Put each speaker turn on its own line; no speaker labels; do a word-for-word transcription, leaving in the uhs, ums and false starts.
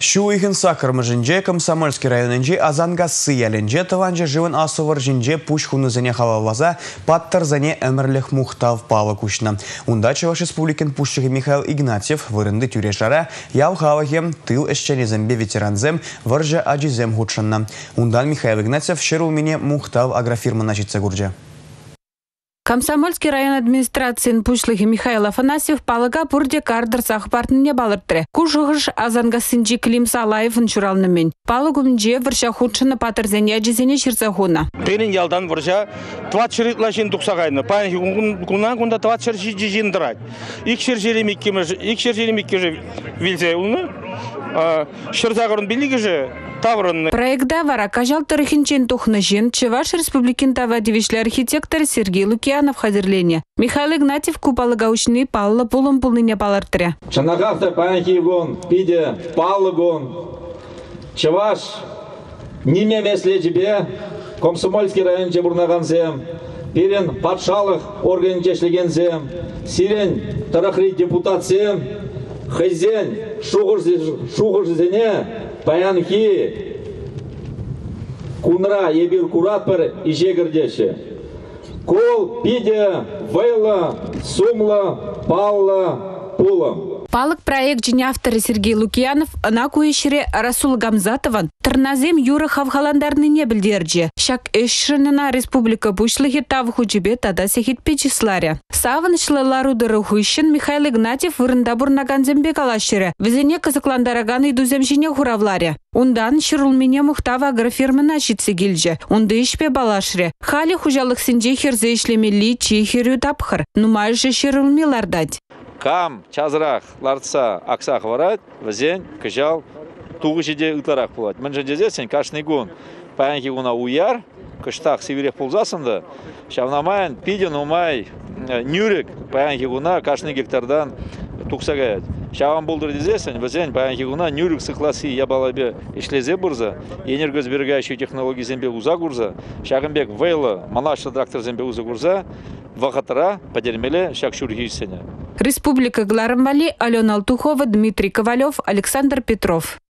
Шуйхин сакырмы жинже Комсомольский районынже Азангасы яленже тыванже живын асывыр жинже пуш хунызыне халалаза паттырзане әмірлік мұхтав палы күшіні. Унда Чуваш Республикин пушчығы Михаил Игнатьев вырынды тюрешара яв хавахем тыл эшченезембе ветеранзем варжа аджизем худшынна. Ундан Михаил Игнатьев шеру мене мұхтав агрофирма начитсе гурджа.
Комсомольский район администрациян пушлығы Михаил Афанасьев палыға бұрде кардыр сақпартыне балыртыры. Кушығыш Азангасынжи Клим Салаевын чуралнымен. Палы күмінже вырша худшыны патырзене әжізене шырзағуна.
Пенен ялдан вырша двадцать лашын тұқсағайны. Пайын күнан күнда двадцать жин дырайд. Икшер жеремекке же вилзе ұлны. Шырзағырын білігі же таврын.
Проекта вара кажал тарихинчен тухны жин Чуваш Республикин тавадивишлі архитектор Сергей Лукьянов хазерлене. Михаил Игнатьев купалыга учны паллы пулым пулныне палыртыры.
Чанагавта панхигон, пиде палыгон. Чуваш неме месле тебе Комсомольский район жебурнаганзем. Пирен патшалық орган жешлегензем. Сирен тарахри депутатсем. Хызен шуғырзене паянхи кунра ебір куратпыр ижегірдеші. Кол пиде вайла сумла палла пулам.
Палык проект жіне авторы Сергей Лукьянов ана куешіре Расул Гамзатован Тырназем юры хавхаландарны не білдерже. Шак эшшінына республика бұшлығы тавы хучебе тада сехет печисларя. Савынышлы ларудыры хуйшын Михаил Игнатьев вырында бурнаганзембе калашыры. Візене кызыкландараганы идузем жіне хуравларя. Ундан шырулмене мұхтава агрофирмына житсе келже. Унды ішпе балашыры. Хали хужалық сінже херзе ішлемелі чехерю тапхыр. Нумайшы шырулмелардадь.
Кам, чазырақ, ларца, аксақ варад, візен, кыжал, туғы жеде ұтарақ болады. Мен жеде сен кашный гон, паянки гуна уяр, кыштақ северек пулзасында, шавнамайын, пиден умай, нюрек, паянки гуна кашный гектардан тұқсағайад. Шаван болдыр дезесен, візен, паянки гуна нюрек сықласы ябалабе ішлезе бұрза, энергосберегающий технологии зембе уза гурза, шағынбек вейлы, манашлы трактор зембе уза гурза, вахатара, подермеле, шак шургейсене.
Республика Гларамбали, Алена Алтухова, Дмитрий Ковалев, Александр Петров.